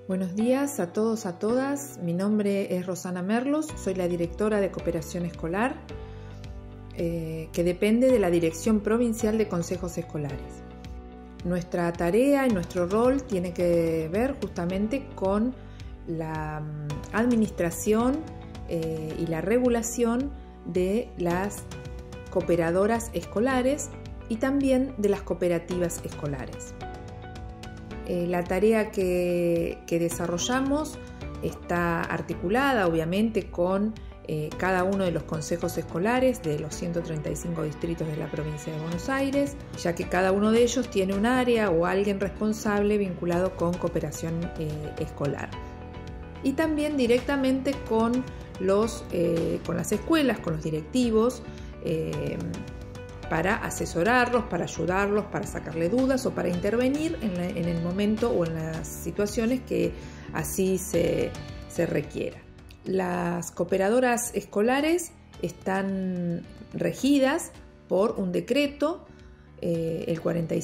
Buenos días a todos, a todas. Mi nombre es Rosana Merlos, soy la directora de Cooperación Escolar, que depende de la Dirección Provincial de Consejos Escolares. Nuestra tarea y nuestro rol tiene que ver justamente con la administración y la regulación de las cooperadoras escolares y también de las cooperativas escolares. La tarea que desarrollamos está articulada obviamente con cada uno de los consejos escolares de los 135 distritos de la provincia de Buenos Aires, ya que cada uno de ellos tiene un área o alguien responsable vinculado con cooperación escolar. Y también directamente con las escuelas, con los directivos, para asesorarlos, para ayudarlos, para sacarle dudas o para intervenir en el momento o en las situaciones que así se requiera. Las cooperadoras escolares están regidas por un decreto, el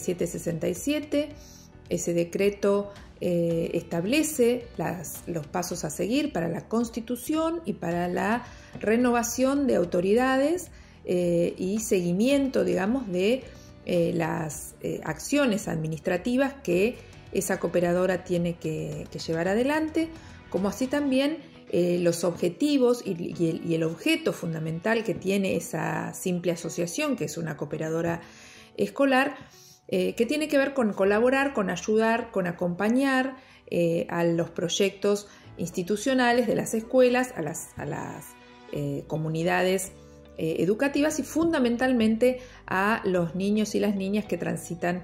4767. Ese decreto establece los pasos a seguir para la constitución y para la renovación de autoridades y seguimiento, digamos, de las acciones administrativas que esa cooperadora tiene que llevar adelante, como así también los objetivos y el objeto fundamental que tiene esa simple asociación, que es una cooperadora escolar, que tiene que ver con colaborar, con ayudar, con acompañar a los proyectos institucionales de las escuelas, a las comunidades educativas y fundamentalmente a los niños y las niñas que transitan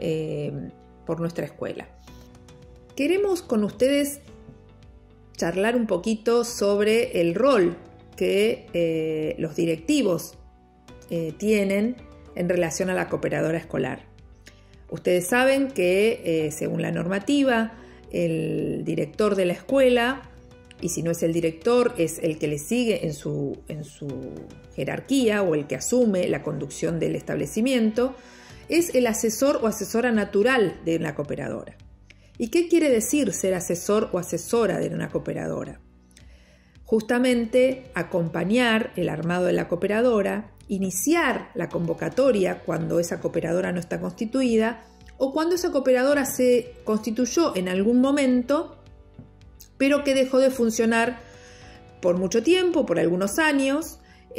por nuestra escuela. Queremos con ustedes charlar un poquito sobre el rol que los directivos tienen en relación a la cooperadora escolar. Ustedes saben que según la normativa, el director de la escuela, y si no es el director, es el que le sigue en su jerarquía o el que asume la conducción del establecimiento, es el asesor o asesora natural de una cooperadora. ¿Y qué quiere decir ser asesor o asesora de una cooperadora? Justamente acompañar el armado de la cooperadora, iniciar la convocatoria cuando esa cooperadora no está constituida o cuando esa cooperadora se constituyó en algún momento pero que dejó de funcionar por mucho tiempo, por algunos años.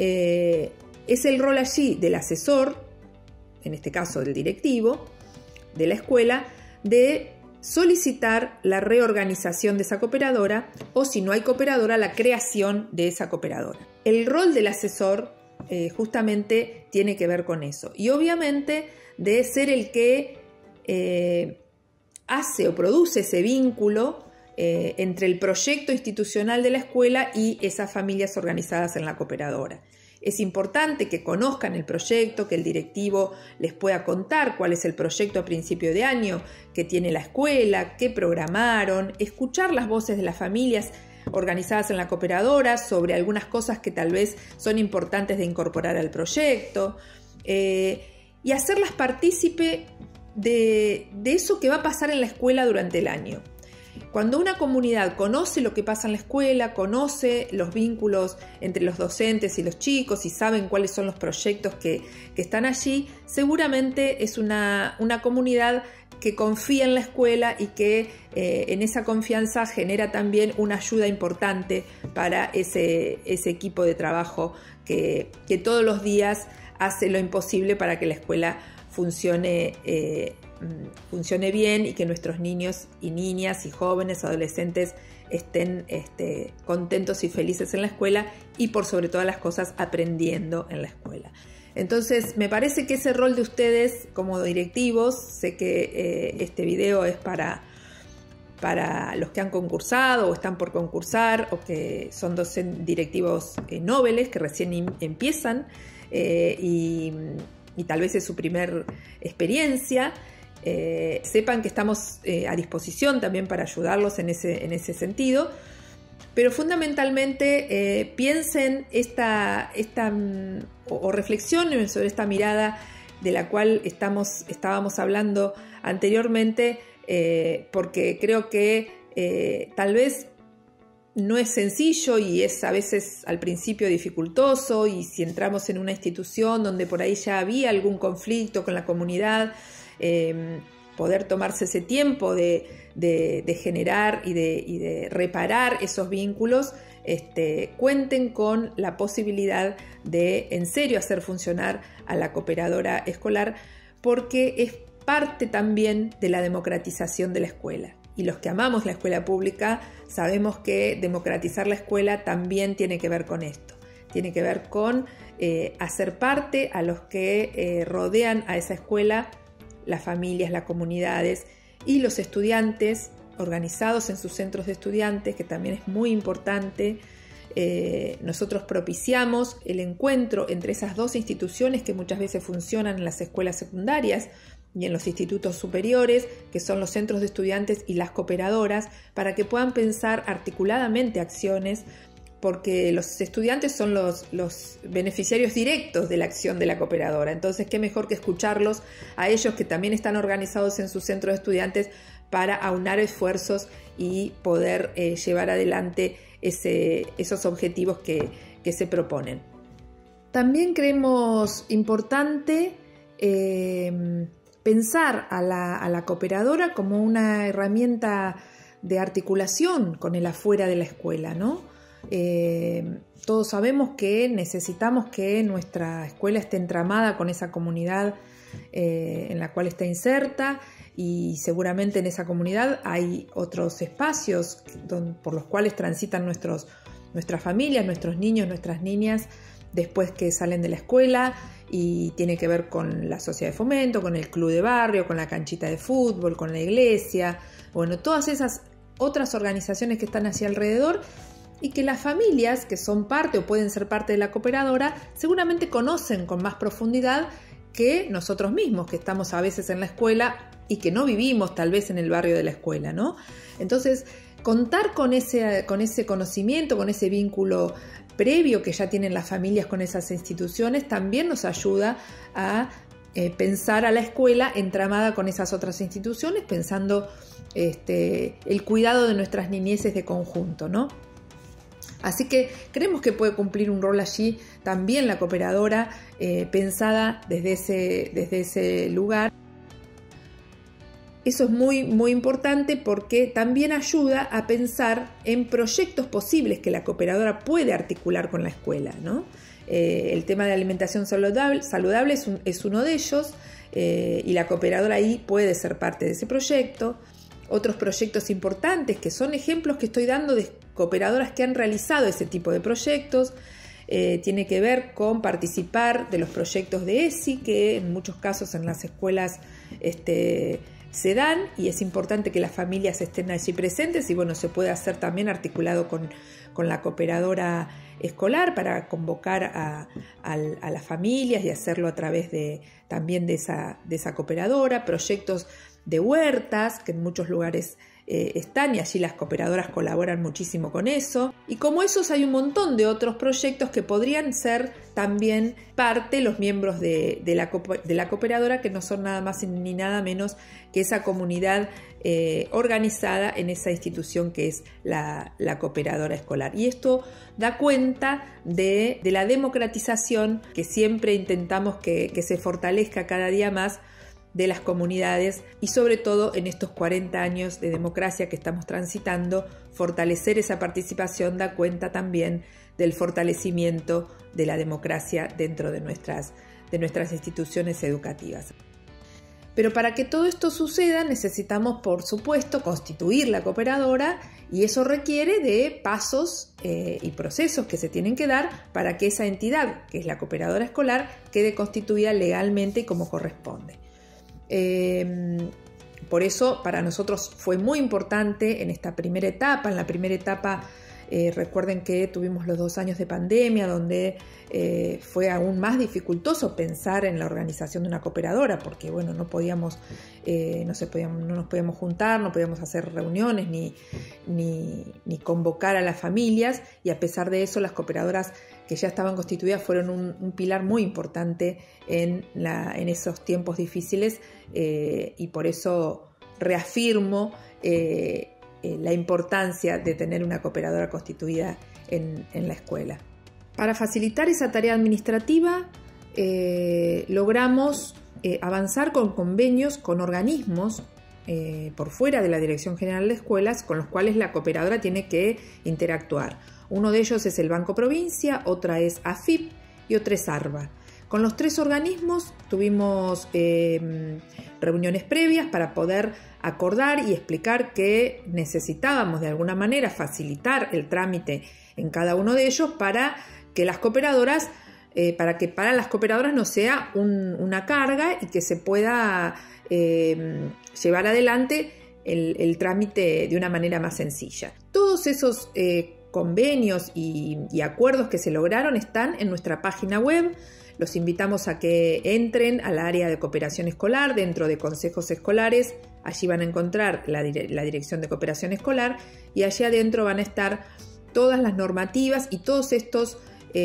Es el rol allí del asesor, en este caso del directivo de la escuela, de solicitar la reorganización de esa cooperadora o, si no hay cooperadora, la creación de esa cooperadora. El rol del asesor justamente tiene que ver con eso y obviamente de ser el que hace o produce ese vínculo entre el proyecto institucional de la escuela y esas familias organizadas en la cooperadora. Es importante que conozcan el proyecto, que el directivo les pueda contar cuál es el proyecto a principio de año que tiene la escuela, qué programaron, escuchar las voces de las familias organizadas en la cooperadora sobre algunas cosas que tal vez son importantes de incorporar al proyecto y hacerlas partícipe de eso que va a pasar en la escuela durante el año. Cuando una comunidad conoce lo que pasa en la escuela, conoce los vínculos entre los docentes y los chicos y saben cuáles son los proyectos que están allí, seguramente es una comunidad que confía en la escuela y que en esa confianza genera también una ayuda importante para ese equipo de trabajo que todos los días hace lo imposible para que la escuela funcione bien y que nuestros niños y niñas y jóvenes, adolescentes estén contentos y felices en la escuela y por sobre todas las cosas aprendiendo en la escuela. Entonces me parece que ese rol de ustedes como directivos, sé que este video es para los que han concursado o están por concursar o que son directivos noveles que recién empiezan y tal vez es su primer experiencia. Sepan que estamos a disposición también para ayudarlos en ese sentido, pero fundamentalmente piensen o reflexionen sobre esta mirada de la cual estábamos hablando anteriormente, porque creo que Tal vez no es sencillo y es a veces al principio dificultoso, y si entramos en una institución donde por ahí ya había algún conflicto con la comunidad, poder tomarse ese tiempo de generar y de reparar esos vínculos, cuenten con la posibilidad de en serio hacer funcionar a la cooperadora escolar, porque es parte también de la democratización de la escuela. Y los que amamos la escuela pública sabemos que democratizar la escuela también tiene que ver con esto. Tiene que ver con hacer parte a los que rodean a esa escuela, las familias, las comunidades y los estudiantes organizados en sus centros de estudiantes, que también es muy importante. Nosotros propiciamos el encuentro entre esas dos instituciones que muchas veces funcionan en las escuelas secundarias y en los institutos superiores, que son los centros de estudiantes y las cooperadoras, para que puedan pensar articuladamente acciones, porque los estudiantes son los beneficiarios directos de la acción de la cooperadora. Entonces, qué mejor que escucharlos a ellos, que también están organizados en sus centros de estudiantes, para aunar esfuerzos y poder llevar adelante esos objetivos que se proponen. También creemos importante pensar a la cooperadora como una herramienta de articulación con el afuera de la escuela, ¿no? Todos sabemos que necesitamos que nuestra escuela esté entramada con esa comunidad en la cual está inserta, y seguramente en esa comunidad hay otros espacios por los cuales transitan nuestras familias, nuestros niños, nuestras niñas después que salen de la escuela, y tiene que ver con la sociedad de fomento, con el club de barrio, con la canchita de fútbol, con la iglesia, bueno, todas esas otras organizaciones que están hacia alrededor, y que las familias que son parte o pueden ser parte de la cooperadora seguramente conocen con más profundidad que nosotros mismos, que estamos a veces en la escuela y que no vivimos tal vez en el barrio de la escuela, ¿no? Entonces, contar con ese conocimiento, con ese vínculo previo que ya tienen las familias con esas instituciones, también nos ayuda a pensar a la escuela entramada con esas otras instituciones, pensando el cuidado de nuestras niñeces de conjunto, ¿no? Así que creemos que puede cumplir un rol allí también la cooperadora, pensada desde ese lugar. Eso es muy, muy importante, porque también ayuda a pensar en proyectos posibles que la cooperadora puede articular con la escuela, ¿no? El tema de alimentación saludable es uno de ellos, y la cooperadora ahí puede ser parte de ese proyecto. Otros proyectos importantes, que son ejemplos que estoy dando de cooperadoras que han realizado ese tipo de proyectos, tiene que ver con participar de los proyectos de ESI, que en muchos casos en las escuelas se dan, y es importante que las familias estén allí presentes, y bueno, se puede hacer también articulado con la cooperadora escolar para convocar a las familias y hacerlo a través también de esa cooperadora. Proyectos de huertas, que en muchos lugares están, y allí las cooperadoras colaboran muchísimo con eso. Y como esos hay un montón de otros proyectos que podrían ser también parte los miembros de la cooperadora, que no son nada más ni nada menos que esa comunidad organizada en esa institución que es la cooperadora escolar. Y esto da cuenta de la democratización que siempre intentamos que se fortalezca cada día más de las comunidades, y sobre todo en estos 40 años de democracia que estamos transitando, fortalecer esa participación da cuenta también del fortalecimiento de la democracia dentro de nuestras instituciones educativas. Pero para que todo esto suceda necesitamos, por supuesto, constituir la cooperadora, y eso requiere de pasos y procesos que se tienen que dar para que esa entidad, que es la cooperadora escolar, quede constituida legalmente y como corresponde. Por eso para nosotros fue muy importante en esta primera etapa. En la primera etapa recuerden que tuvimos los 2 años de pandemia, donde fue aún más dificultoso pensar en la organización de una cooperadora, porque bueno, no nos podíamos juntar, no podíamos hacer reuniones ni convocar a las familias, y a pesar de eso las cooperadoras que ya estaban constituidas fueron un pilar muy importante en esos tiempos difíciles, y por eso reafirmo la importancia de tener una cooperadora constituida en la escuela. Para facilitar esa tarea administrativa, logramos avanzar con convenios con organismos por fuera de la Dirección General de Escuelas con los cuales la cooperadora tiene que interactuar. Uno de ellos es el Banco Provincia, otra es AFIP y otra es ARBA. Con los 3 organismos tuvimos reuniones previas para poder acordar y explicar que necesitábamos de alguna manera facilitar el trámite en cada uno de ellos para que las cooperadoras, para las cooperadoras no sea una carga y que se pueda llevar adelante el trámite de una manera más sencilla. Todos esos convenios y acuerdos que se lograron están en nuestra página web. Los invitamos a que entren al área de cooperación escolar dentro de consejos escolares. Allí van a encontrar la Dirección de Cooperación Escolar y allí adentro van a estar todas las normativas y todos estos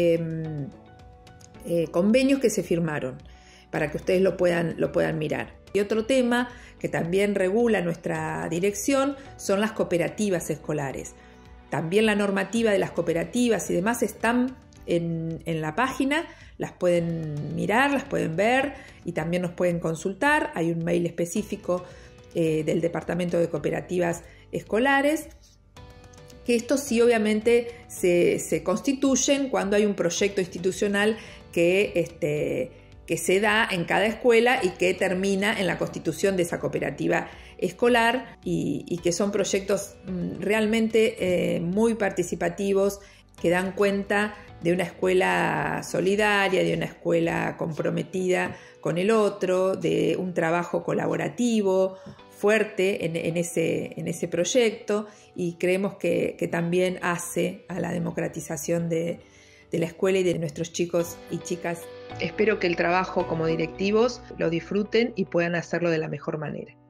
convenios que se firmaron para que ustedes lo puedan mirar. Y otro tema que también regula nuestra dirección son las cooperativas escolares. También la normativa de las cooperativas y demás están en la página, las pueden mirar, las pueden ver y también nos pueden consultar. Hay un mail específico del Departamento de Cooperativas Escolares, que estos sí obviamente se constituyen cuando hay un proyecto institucional que se da en cada escuela y que termina en la constitución de esa cooperativa escolar y que son proyectos realmente muy participativos que dan cuenta de una escuela solidaria, de una escuela comprometida con el otro, de un trabajo colaborativo fuerte en ese proyecto, y creemos que también hace a la democratización de la escuela y de nuestros chicos y chicas. Espero que el trabajo como directivos lo disfruten y puedan hacerlo de la mejor manera.